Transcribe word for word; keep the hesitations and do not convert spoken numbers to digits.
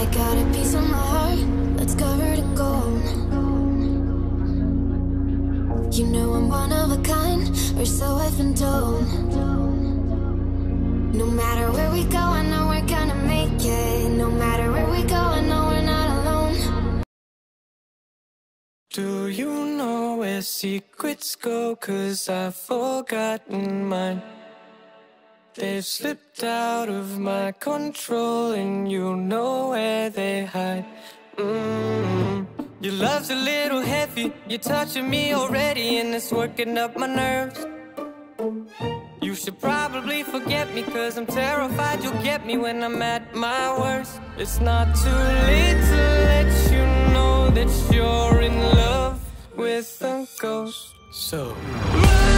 got a piece of my heart that's covered in gold. You know I'm one of a kind, or so I've been told. No matter where we go, I know we're gonna make it. No matter where we go, I know we're not alone. Do you know where secrets go? 'Cause I've forgotten mine. They've slipped out of my control, and you know where they hide. Mm-hmm. Your love's a little heavy, you're touching me already, and it's working up my nerves. You should probably forget me, 'cause I'm terrified you'll get me when I'm at my worst. It's not too late to let you know that you're in love with a ghost. So run!